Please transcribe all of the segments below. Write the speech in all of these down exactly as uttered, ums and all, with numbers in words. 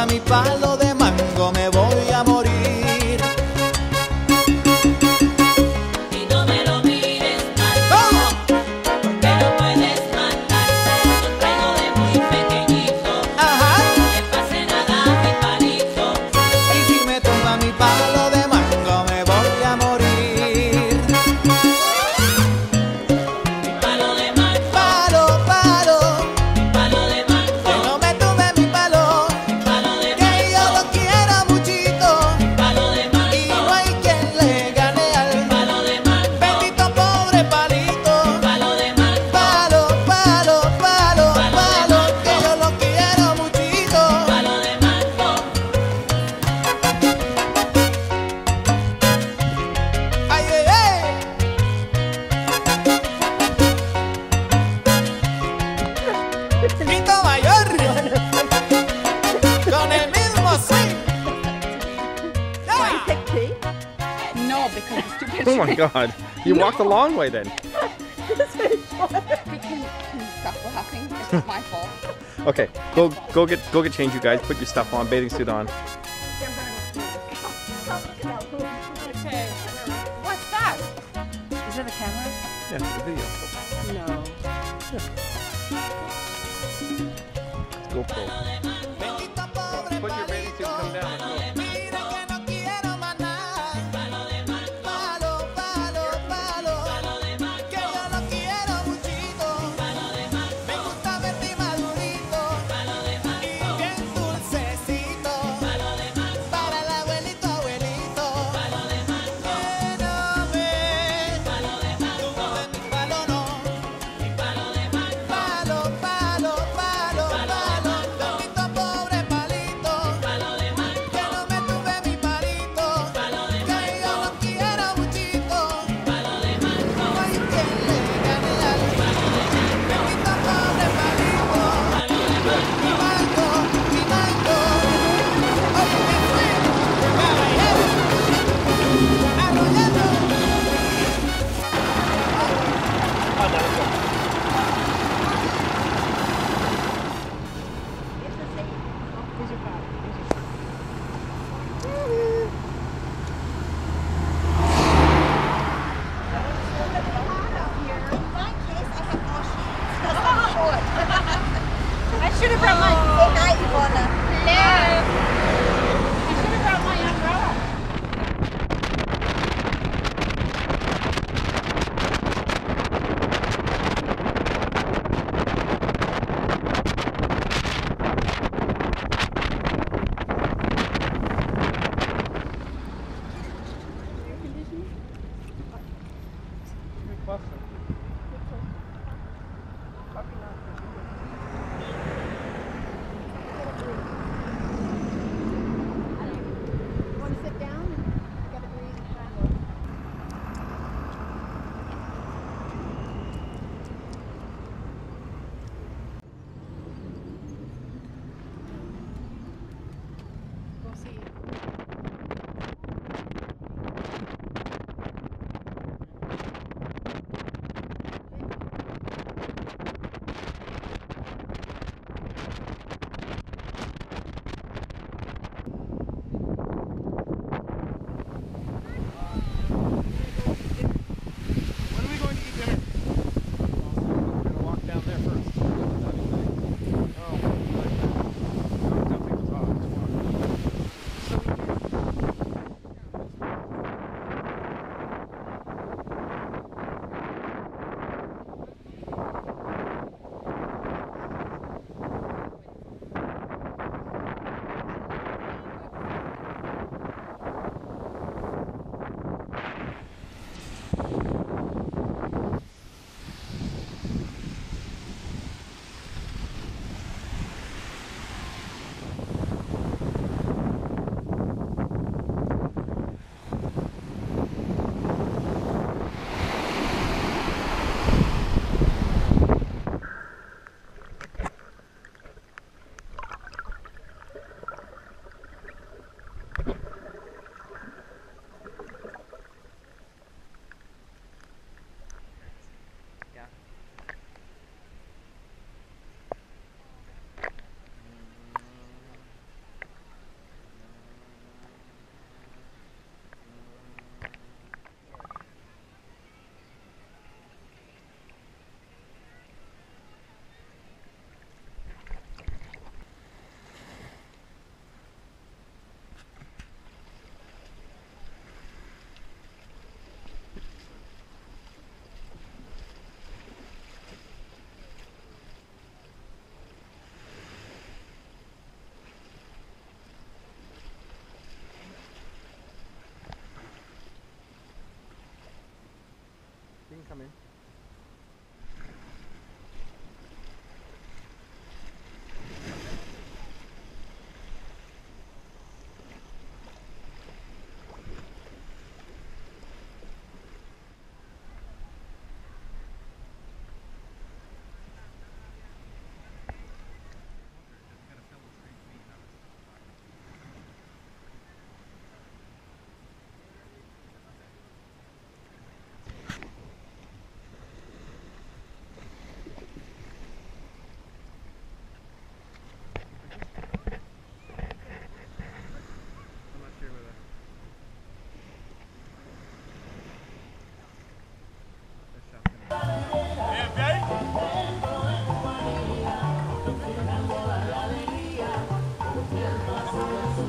tumba mi palo de mango me voy a morir. Y no me lo mires mal, no, porque no puedes matar. Lo traigo de muy pequeñito, Ajá. no le pase nada a mi palito. Y si me tumba mi palo de mango me voy a morir. Mi palo de mango, Palo, palo, mi palo de que mango, no me tumbe mi palo, mi palo de que yo mango, lo quiero muchito mi palo de y no mango, hay quien le gane al palo de mango, bendito pobre palito. palo de mango, Palo, palo, palo, palo, que yo lo quiero muchito. palo de mango. Ay, ay, ay. Quinto mayor con el mismo swing. Yeah. No, because it's too big. Oh my God! You walked a long way then. Can, can you stop laughing? It's my fault. Okay, go go get go get changed, you guys. Put your stuff on, bathing suit on. Okay. What's that? Is it a camera? Yeah, the video. No. GoPro. Bendito pobre Put your bathing suit and come down. Let's go. mira que no quiero más nada. Palo, palo, palo, que yo lo quiero muchito. Me gusta verte madurito y bien dulcecito.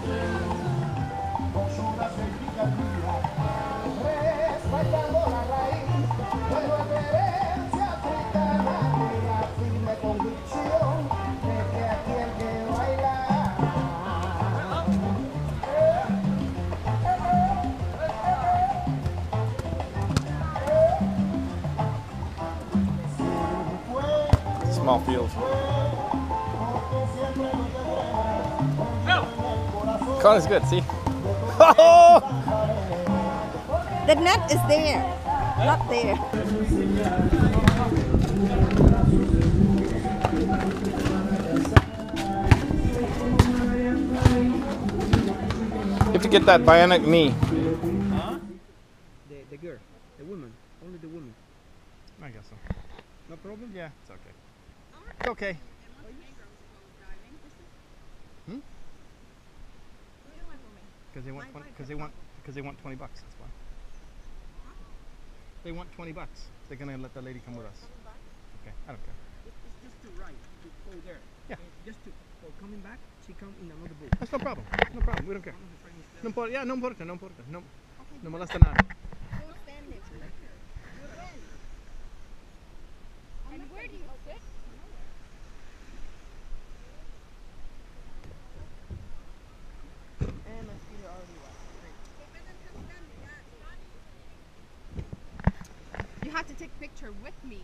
Respetando la raíz de nuestra herencia africana y la firme convicción de que aquí hay que bailar. Small field. Connor's good, see? The net is there, not there. You have to get that bionic knee. Huh? The, the girl, the woman, only the woman. I guess so. No problem? Yeah, it's okay. It's okay. Hmm? Because they want because they want because they want twenty bucks. That's why. They want twenty bucks. They're gonna let the lady come with us. Okay, I don't care. It's just to ride, to go there. Yeah. And just to, for coming back, she come in another boat. That's no problem. No problem. We don't care. One of the friends there. No importa. Yeah, no importa. No importa. No, no molesta nada. And where do you sit? And my feet are already wet. You have to take a picture with me.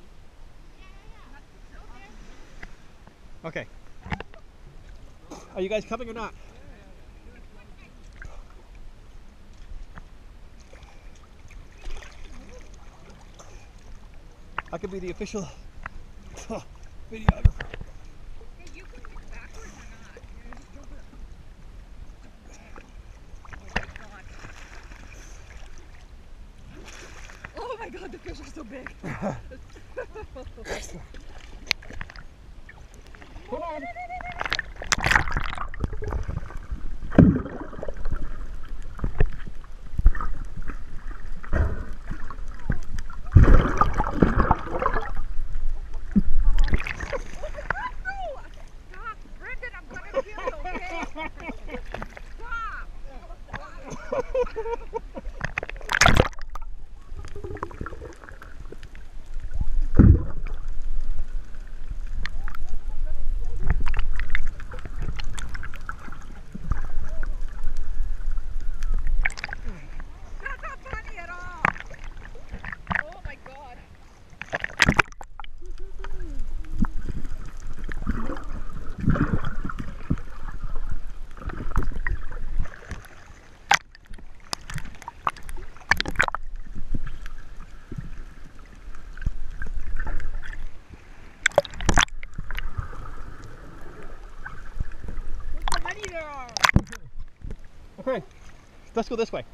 Okay. Are you guys coming or not? I could be the official videographer. Oh my god, the fish are so big. Come on. Stop, Brendan, I'm gonna kill you, okay? Stop. That's not funny at all. Oh my god. Okay, let's go this way.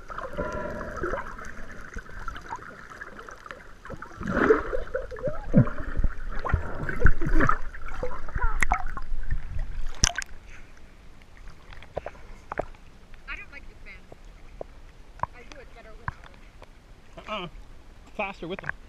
I don't like this fan. I do it better without it. Uh-uh. Faster with them.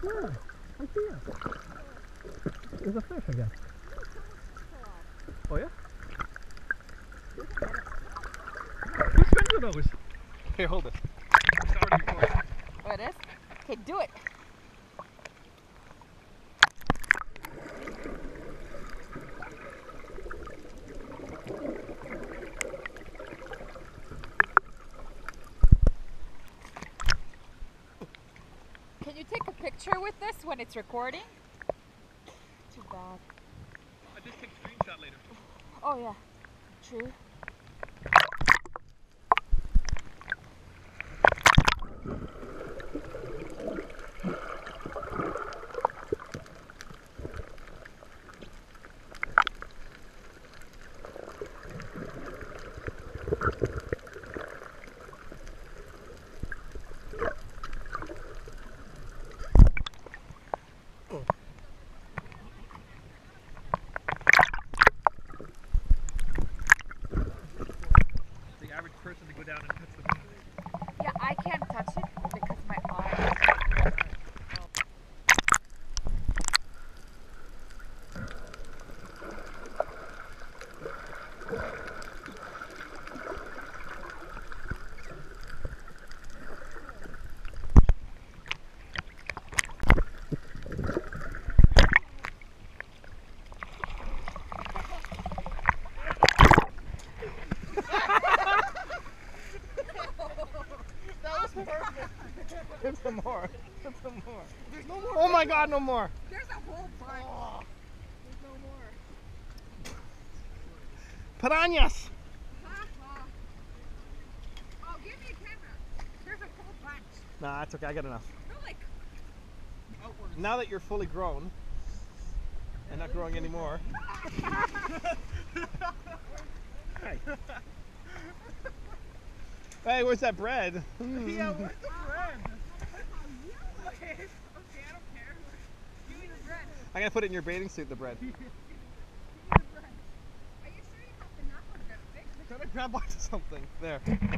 Yeah, I see it. There's a fish, I guess. Oh yeah? Who sends you those? Here, hold it. It's already recording. Oh, it is? Okay, do it. Can you take a picture with this when it's recording? Too bad. I just take a screenshot later. Oh yeah, true. The average person to go down and touch the fish. Yeah, I can't touch it because my arm. That was perfect. There's some more. There's some more. There's no more. Oh my god, no more. There's a whole bunch. Oh. There's no more. Piranhas. Ha ha. Oh, give me a camera. There's a whole bunch. Nah, it's okay. I got enough. They're like outwards. Now that you're fully grown and not growing anymore. Hey. Hey, where's that bread? Yeah, where's the bread? Okay, okay, I don't care. Give me the bread. I'm gonna put it in your bathing suit, the bread. Give me the bread. Are you sure you have enough of that big? Try to grab onto something. There.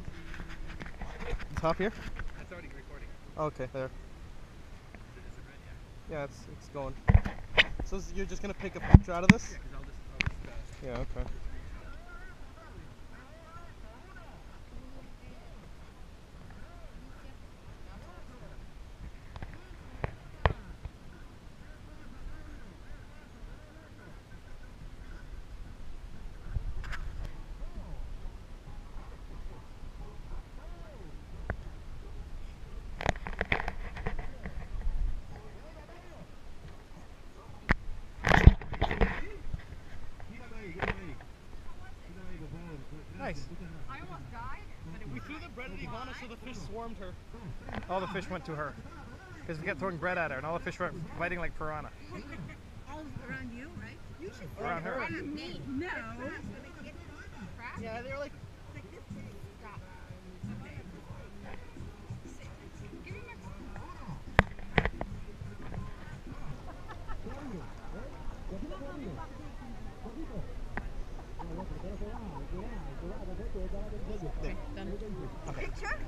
Top here? That's already recording. Okay, there. Is it, is it red? Yeah. Yeah, it's it's going. So s- you're just gonna pick a picture out of this? Yeah, because I'll just, I'll just uh, Yeah, okay. Nice. I almost died, but it We was threw the bread at Ivana so the fish swarmed her. All the fish went to her. Because we kept throwing bread at her and all the fish were biting like piranha. all around you, right? You should Around her. around me. No. Yeah, they were like. Stop. Okay. Give me my picture.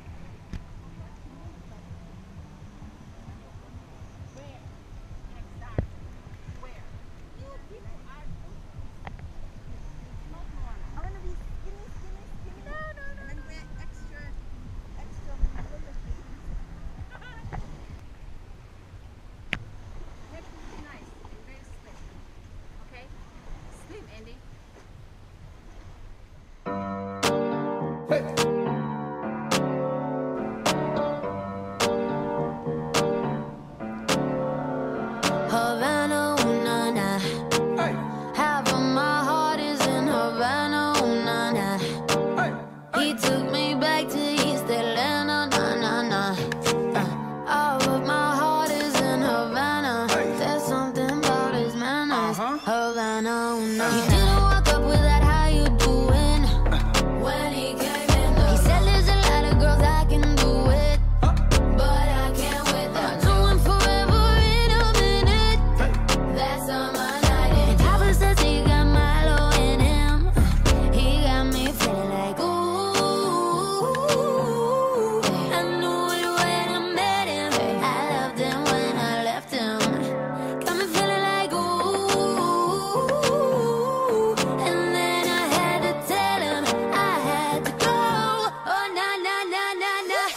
I want to be skinny, skinny,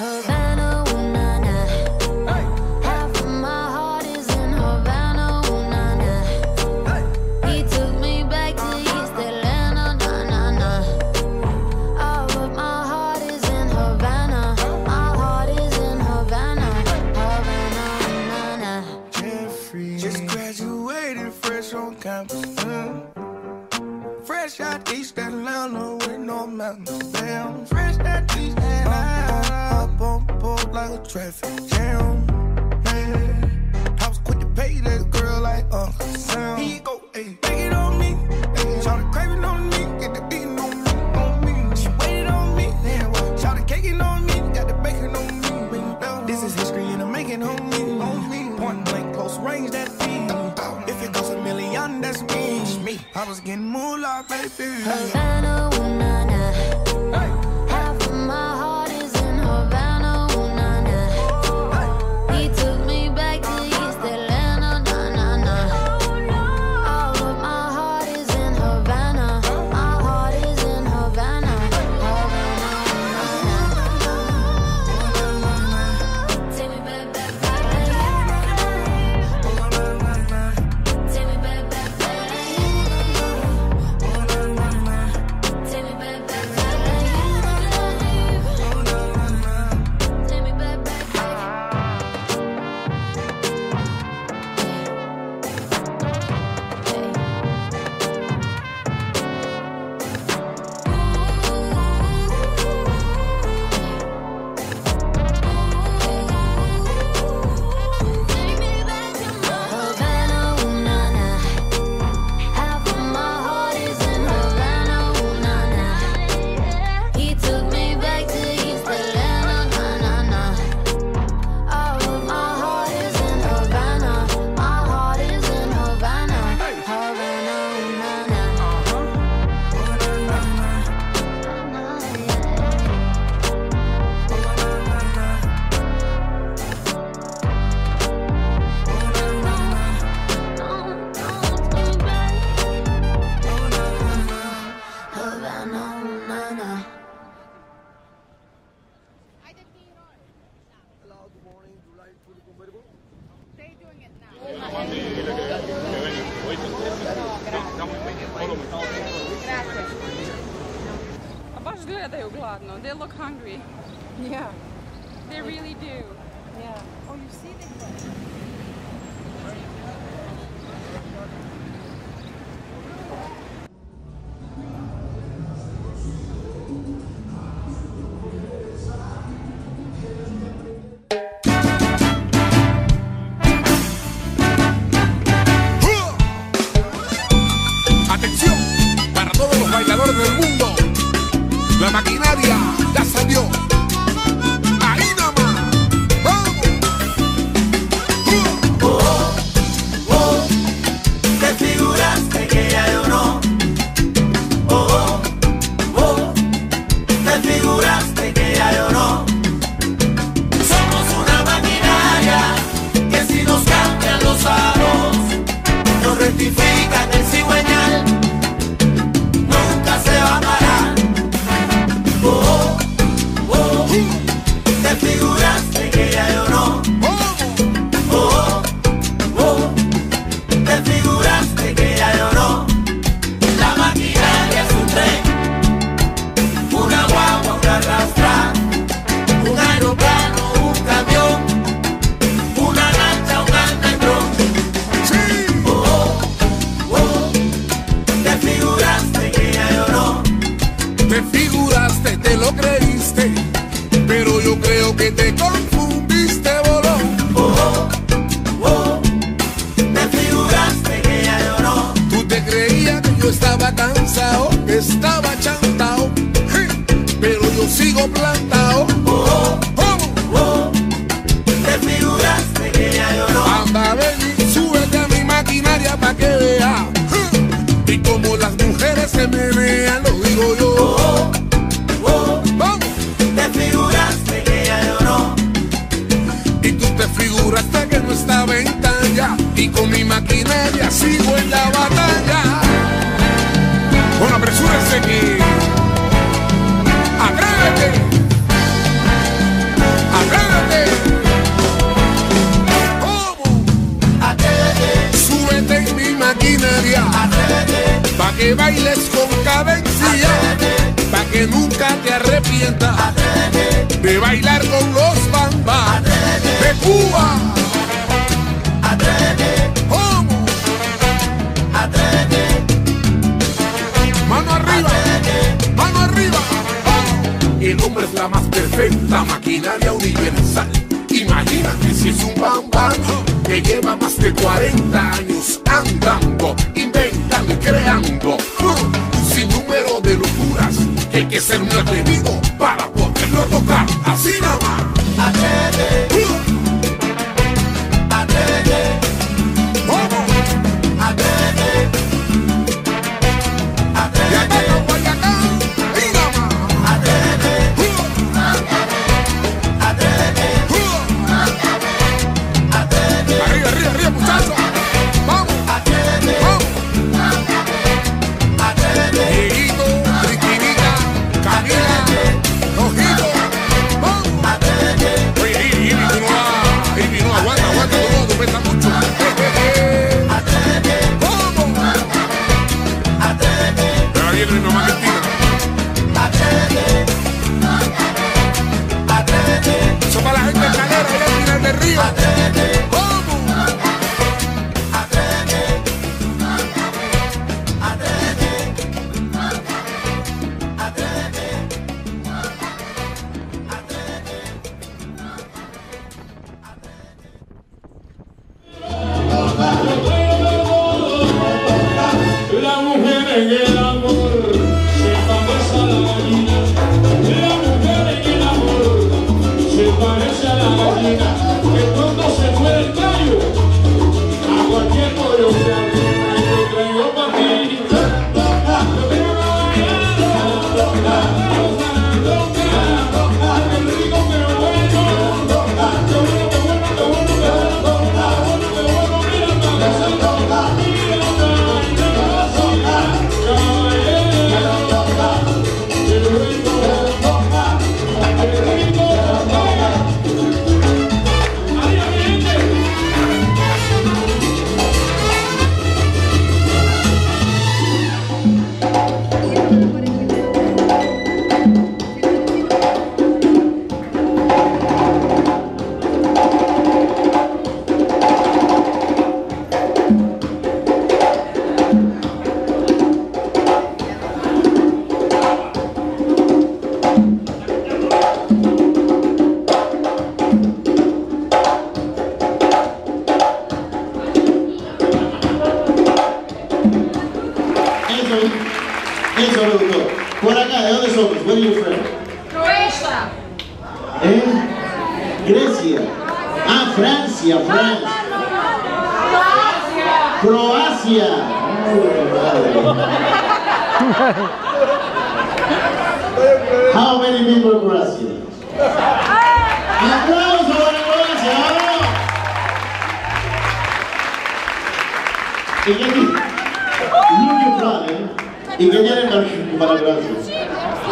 Havana, ooh, na, na. Half of my heart is in Havana, ooh, na, na. He took me back to East Atlanta, na, na, na. All of my heart is in Havana. My heart is in Havana, Havana, ooh, na, na. Jeffrey just graduated fresh on campus. Mm. Fresh out East Atlanta with no mountains. Damn, fresh out East Atlanta. Up on board like a traffic jam. Man, I was quick to pay that girl like Uncle Sam. He go, hey, take it on me. Hey, shout it craving on me. Get the beating on me, on me. She waited on me. Damn, shout it caking on me. Got the bacon on me. This is history and I'm making on me, on me. Point blank, close range, that beat. If it goes a million, that's me. me. I was getting moolah, baby. Havana, ooh, na, na. Half of my heart is in Havana, ooh, na, na. He took me back to East Atlanta, na, na, na. All of my heart is in Havana. My heart is in Havana, Havana, ooh, na, na. Take me back, back, back. Take me back, back, back. Take me back, back, back. Take me back, back, back. Havana, ooh, na, na. Half of my heart is in Havana, ooh, na, na. He took me back to East Atlanta, na, na, na. All of my heart is in Havana. My heart is in Havana, Havana, ooh, na, na. Havana, ooh, na, na. I didn't eat on. They're doing it now. A baš gledaju gladno. They look hungry. Yeah. They really do. Yeah. Oh, you see they Atención para todos los bailadores del mundo. La maquinaria ya salió. Ahí nomás. ¡Vamos! Te figuraste que ya yo no. Oh, oh, oh. Te figuraste que ya yo no. Somos una maquinaria que si nos cambian los aros, nos rectifican el cigüeñal. Nunca se va a parar. Oh, oh, oh. Te figuraste que ya yo no. Oh, oh. Te figuraste que ya yo no. La maquinaria es un tren, una guagua, una arrastra, un aeroplano, un camión, una lancha, un almendrón. Oh, oh, te figuraste que ya yo no. Te figuraste, te lo creíste, pero yo creo que te confundiste, bolón. Oh, oh, te figuraste que ya yo no. Tú te creías que yo estaba cansado, que estaba chantao, pero yo sigo plantado. Oh, oh, te figuraste que ya yo no. Anda, ven y súbete a mi maquinaria pa' que vea. Y como las mujeres se menean, lo digo yo. Oh, oh, Vamos. te figuraste que ya yo no. Y tú te figuraste que no estaba en talla, y con mi maquinaria sigo en la batalla. Bueno, apresúrense que... ¡Atrévete! que bailes con cadencia, pa' que nunca te arrepientas de bailar con los bambas de Cuba. ¿Cómo? Mano arriba, mano arriba. Oh. El hombre es la más perfecta maquinaria universal. Imagínate si es un bambán que lleva más de cuarenta años andando, inventando y creando uh, un sinnúmero de locuras que hay que ser muy atrevido para poderlo tocar así nada más. Atreve, Uh, atreve, ¿Cómo? atreve, De atreve, acá a Guayacán, y nada más. atreve, Uh, atreve, uh, atreve, Arriba, arriba, arriba, muchachos. Vamos, atreve, vamos. atreve, Dieguito, Cristinita, Camila, Rojito, vamos. atreve, Oye, Ivy, Ivy, tú no vas. Ivy, no, aguanta, aguanta, tú no, tú pesas mucho. Eh, eh, eh. atreve, ¿Cómo? atreve, Pero ahí viene mi mamá Cristina. atreve, atreve, Eso para la gente de Calera, allá al final del río. atreve, ¿Cómo? atreve, La mujer en el amor se parece a la gallina. La mujer en el amor se parece a la gallina. Que pronto se muere el gallo. A cualquier pollo se arrima y yo traigo pa' ti. Yo tengo que bailar, gozar, tocar, qué rico pero bueno. Qué bueno, qué bueno, qué bueno, qué bueno, qué bueno, mira pa' gozar, mira Un saludo. Por acá, ¿de dónde somos? Where are you from? Croatia. ¿Eh? Grecia. Ah, Francia, Francia. Croacia. How many people in Croatia? ¡Aplausos para Croacia! ¡Vamos! ¿Y qué tiene? Luglio Flave. ¿Y qué tienen para Croacia?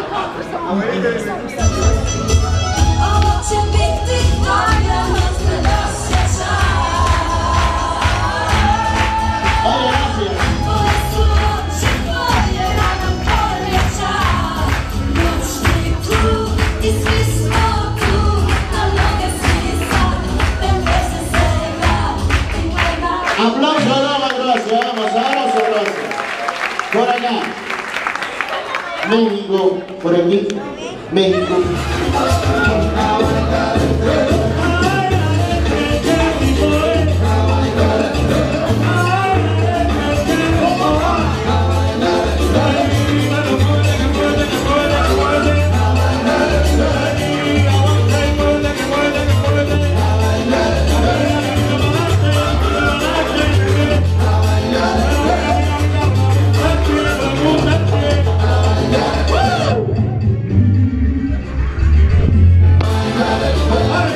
Aplausos a la Croacia, vamos, aplausos, aplausos. Por acá. México, por aquí. México. Hey!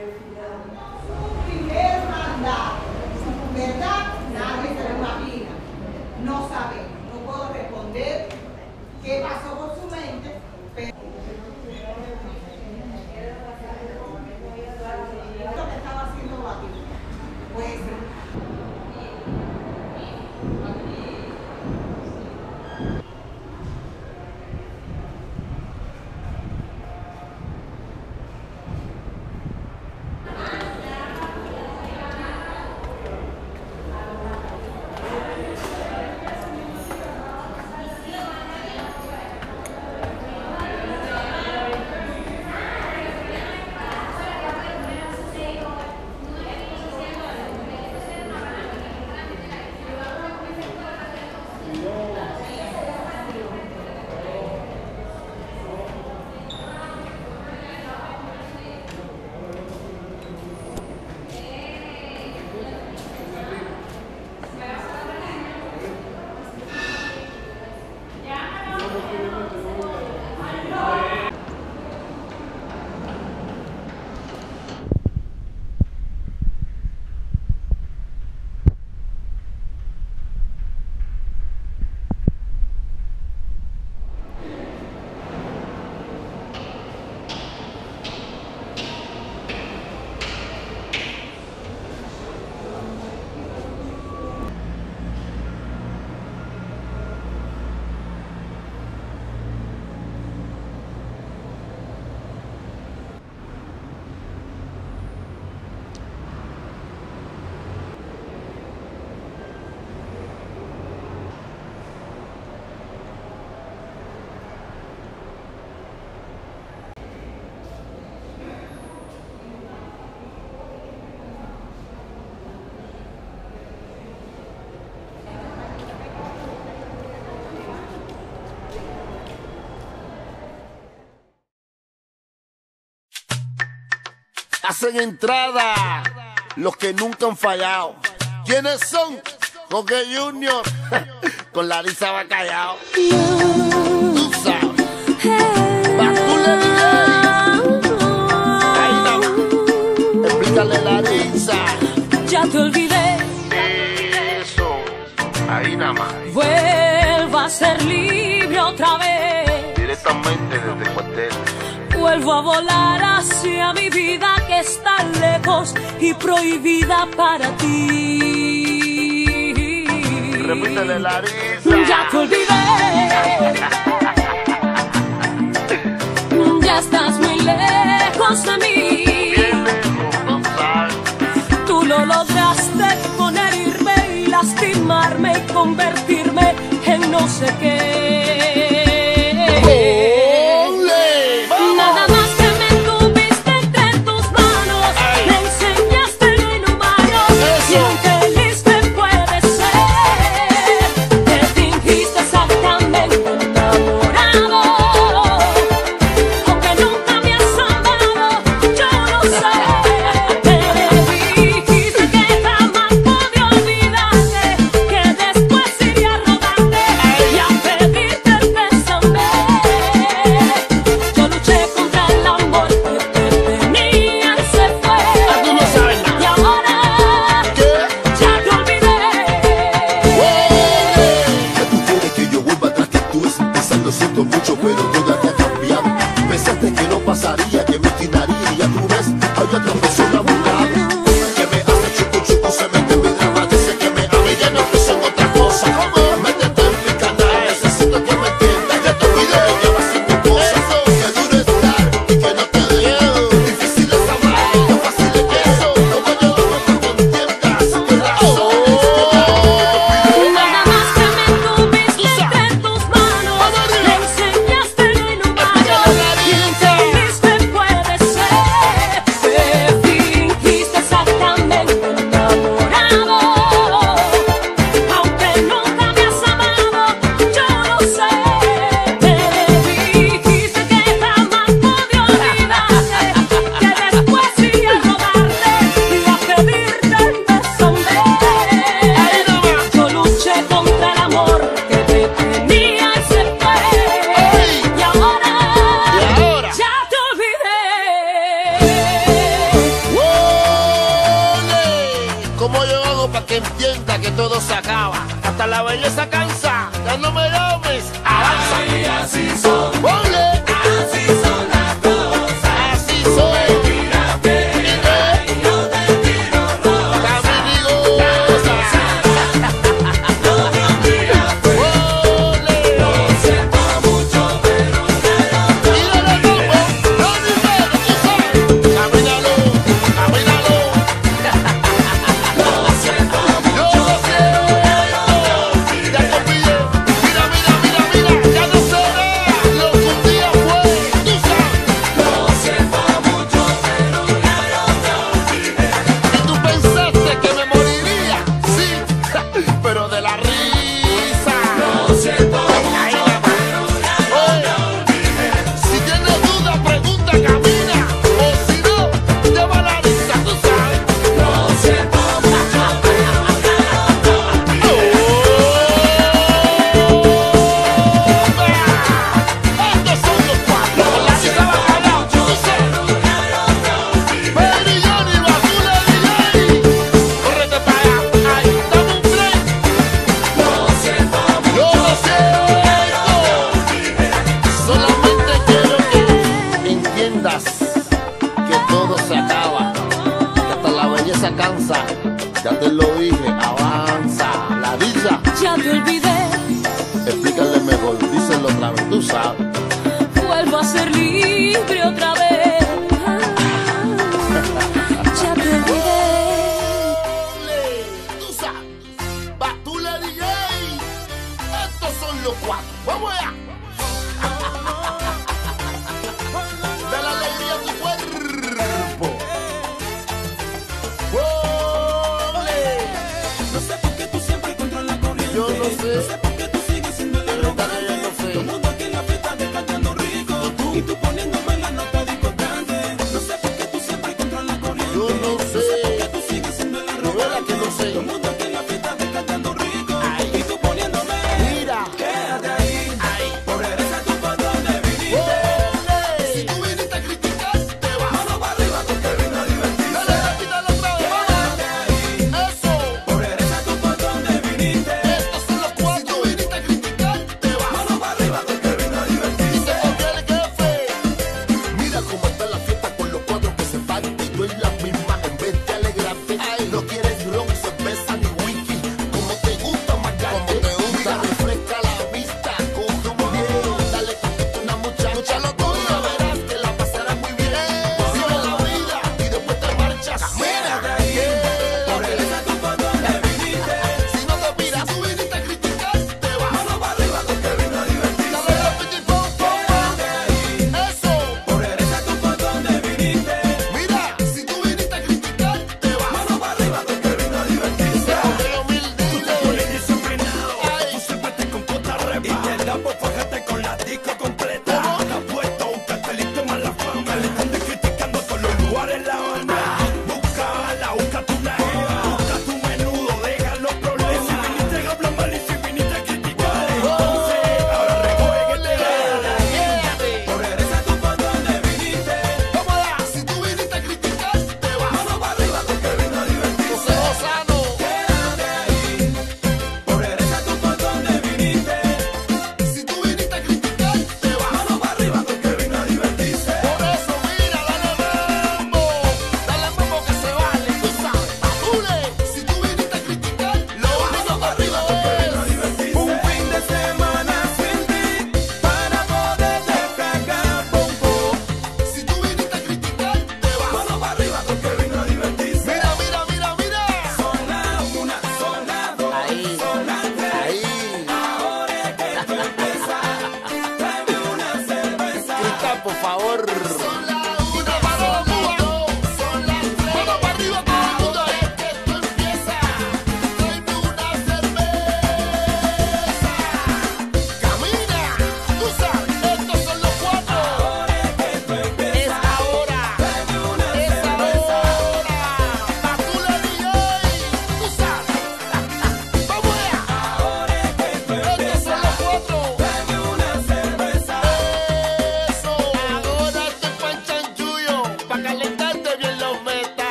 primer mandato, ¿verdad? Nadie se lo imagina. No sabemos, no puedo responder qué pasó por su mente, pero lo que estaba haciendo aquí, pues hacen entrada los que nunca han fallado. ¿Quiénes son? Jorge Junior con Larisa va callado. Tú sabes. Bascule D J. Ahí nada más. Explícale Larisa. Ya te olvidé. Eso. Ahí nada más. Vuelvo a ser libre otra vez. Directamente desde el cuartel. Vuelvo a volar hacia mi vida que está lejos y prohibida para ti. Repítele, Larisa. Ya te olvidé. Ya estás muy lejos de mí. Tú lo lograste con herirme y lastimarme y convertirme en no sé qué. Nada más que me tuviste entre tus manos. Me enseñaste lo inhumano. Y entendiste puede ser. Te fingiste exactamente enamorado. Aunque nunca me has amado, yo lo sé. Te dijiste que jamás podía olvidarte, que después iría a rodarte y a pedirte el pésame. Yo luché contra el amor que te tenía y se fue. Y ahora ya te olvidé. Tú quieres que yo vuelva atrás, que actúes sin pensar, lo siento mucho, pero todo te ha cambiado. Pensaste que no pasaría, que me tiraría, y ya tú ves, hay otra persona a un lado que me hace chucu chucu, se mete en mi drama, dice que me ama y ya no pienso en otra cosa. Métete en mi canal, necesito que me entiendas, ya te olvidé, ya vas haciendo cosas. Que duro estar y que no te dejo, difícil es amar y qué fácil es eso. No voy a dar cuenta que entiendas que la razón es que Nada más que me tuviste entre tus manos. Me enseñaste lo inhumano. Y entendiste puede ser. entienda que todo se acaba, hasta la belleza cansa. Ya no me llames, avanza. Ay, así son, ¡Ole! así son las cosas. Así soy. Ya te lo dije, avanza, la dicha. Ya te olvidé. Explícale mejor, díselo otra vez, tú sabes. Vuelvo a ser libre otra vez. Ya te olvidé. Tú sabes, Batula D J. Estos son los cuatro. Vamos allá. Da la alegría a tu cuerpo. Yo no sé, no sé por qué tú sigues siendo el arrogante. Yo no sé. Todo el mundo aquí en la fiesta te cantando rico. ¿Y tú? Y tú poniéndome la nota discordante. No sé por qué tú siempre controlas la corriente. Yo no sé. No sé por qué tú sigues siendo el arrogante. Que no sé. Todo el mundo aquí en la fiesta te cantando rico. Ay. Y tú poniéndome. Mira. Quédate ahí. Ay. Por regresa tú por donde viniste. Oh, si tú viniste a criticar, te vas. Mano para arriba porque vino a divertirse. Dale, repítalo otra vez. Quédate ahí. Eso. Por regresa tú por donde viniste.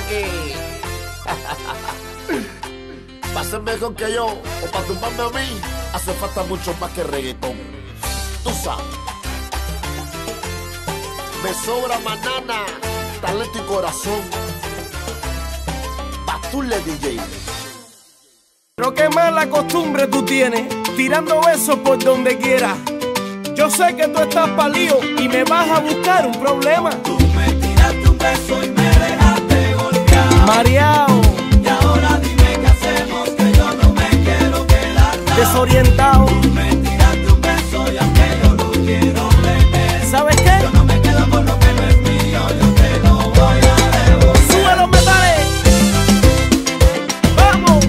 aquí. Para ser mejor que yo o para tumbarme a mí, hace falta mucho más que reggaetón. Tú sabes. Me sobra manana, talento y corazón. Patule D J. Pero qué mala costumbre tú tienes, tirando besos por donde quieras. Yo sé que tú estás palío y me vas a buscar un problema. Tú me tiraste un beso y me dejaste golpeado. Mareao. Y ahora dime qué hacemos, que yo no me quiero quedar down. Desorientado. Tú me tiraste un beso y aunque yo lo quiero tener, ¿sabes qué? yo no me quedo con lo que no es mío, yo te lo voy a devolver. ¡Sube los metales! ¡Vamos!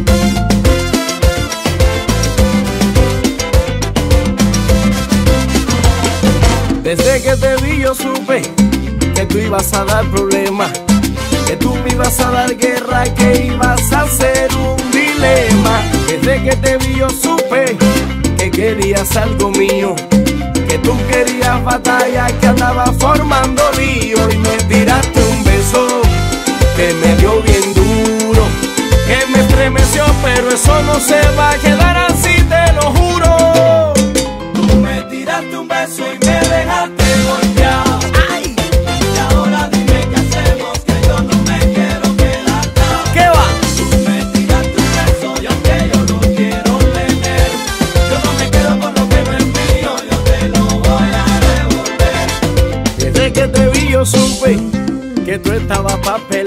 Desde que te vi yo supe que tú ibas a dar problemas, que tú me ibas a dar guerra, que ibas a ser un dilema. Desde que te vi yo supe que querías algo mío, que tú querías batalla, que andabas formando lío. Y me tiraste un beso que me dio bien duro, que me estremeció, pero eso no se va a quedar así, te lo juro. Tú me tiraste un beso y me dejaste golpeado. ¡Ay! Y ahora dime qué hacemos, que yo no me quiero quedar down. ¿Qué va? Tú me tiraste un beso y aunque yo lo quiero tener, yo no me quedo con lo que no es mío, yo te lo voy a devolver. Desde que te vi yo supe que tú estabas pa' pelear,